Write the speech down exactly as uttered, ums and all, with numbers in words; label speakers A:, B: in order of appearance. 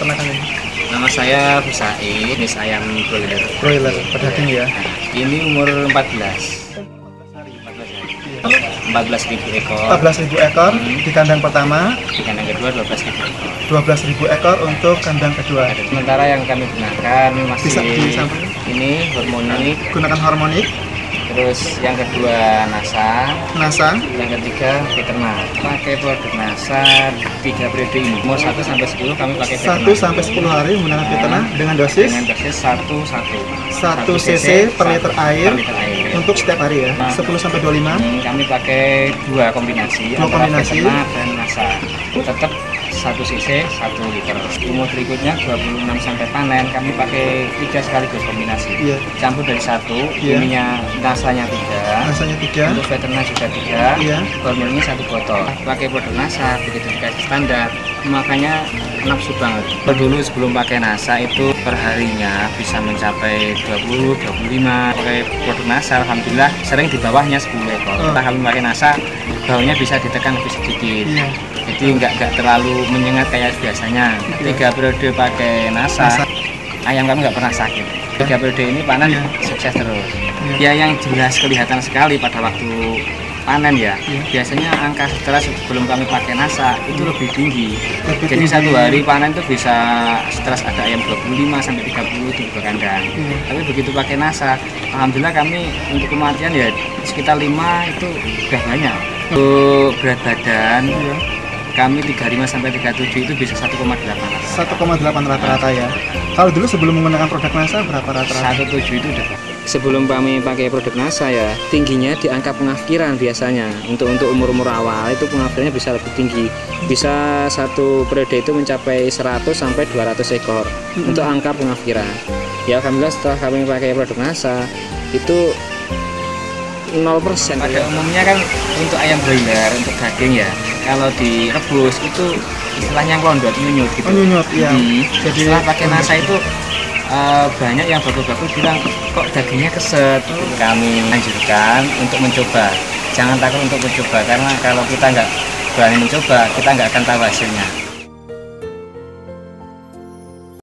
A: peternakan ini?
B: Nama saya Bu Said, ini ayam broiler.
A: Broiler, pedaging ya?
B: Ini umur empat belas. empat belas ribu ekor.
A: empat belas ribu ekor di kandang pertama.
B: Di kandang kedua dua belas ribu ekor.
A: dua belas ribu ekor untuk kandang kedua.
B: Sementara yang kami gunakan masih
A: Bisa disampaikan?
B: ini harmonik.
A: Gunakan harmonik.
B: Terus yang kedua NASA,
A: NASA,
B: yang ketiga peternak. Pakai produk NASA tiga periode ini. Umur satu sampai sepuluh kami pakai peternak.
A: satu sampai sepuluh hari menggunakan peternak dengan dosis
B: Dengan dosis satu satu.
A: satu cc per liter air
B: per liter air.
A: untuk setiap hari ya. sepuluh sampai dua puluh lima.
B: Hmm, kami pakai dua kombinasi,
A: Dua
B: antara
A: kombinasi.
B: peternak dan NASA. Tetap satu cc satu liter. Umur berikutnya dua puluh enam sampai panen kami pakai tiga sekaligus kombinasi.
A: Iya.
B: Campur dari satu,
A: Iya.
B: ininya nasanya tiga.
A: Rasanya tiga.
B: Untuk veternak juga tiga.
A: Iya.
B: Hormonnya satu botol. Pakai produk NASA begitu dikasih standar, makanya nafsu banget. Dulu sebelum pakai NASA itu perharinya bisa mencapai dua puluh, dua puluh lima. Pakai produk NASA, alhamdulillah sering di bawahnya sepuluh ekor.
A: Oh.
B: Kita kami pakai NASA, baunya bisa ditekan lebih sedikit.
A: Iya.
B: Jadi nggak nggak terlalu menyengat kayak biasanya. Tiga periode pakai NASA,
A: NASA.
B: ayam kami nggak pernah sakit. Tiga periode ini panen
A: Iya.
B: sukses terus.
A: Iya.
B: Ya yang jelas kelihatan sekali pada waktu panen ya.
A: Iya.
B: Biasanya angka setelah sebelum kami pakai NASA itu lebih tinggi.
A: Lebih
B: Jadi
A: tinggi.
B: satu hari panen itu bisa stres ada ayam dua puluh lima sampai tiga puluh di kandang.
A: Iya.
B: Tapi begitu pakai NASA, alhamdulillah kami untuk kematian ya sekitar lima itu udah banyak. Untuk berat badan
A: Iya.
B: kami tiga puluh lima sampai tiga puluh tujuh itu bisa satu koma delapan.
A: satu koma delapan rata-rata ya. Kalau dulu sebelum menggunakan produk NASA berapa rata-rata?
B: satu koma tujuh itu udah. Sebelum kami pakai produk NASA ya, tingginya di angka pengakhiran biasanya. Untuk untuk umur-umur awal itu pengakhirannya bisa lebih tinggi. Bisa satu periode itu mencapai seratus sampai dua ratus ekor
A: Mm-hmm.
B: untuk angka pengakhiran. Ya alhamdulillah setelah kami pakai produk NASA itu nol persen. Pada umumnya kan untuk ayam broiler, untuk daging ya, kalau direbus itu istilahnya ngelondot, nyunyut gitu.
A: Oh, nyunyut, iya.
B: Hmm.
A: Jadi
B: Setelah pakai NASA itu uh, banyak yang bagus-bagus bilang kok dagingnya keset. Kami anjurkan untuk mencoba. Jangan takut untuk mencoba karena kalau kita nggak berani mencoba, kita nggak akan tahu hasilnya.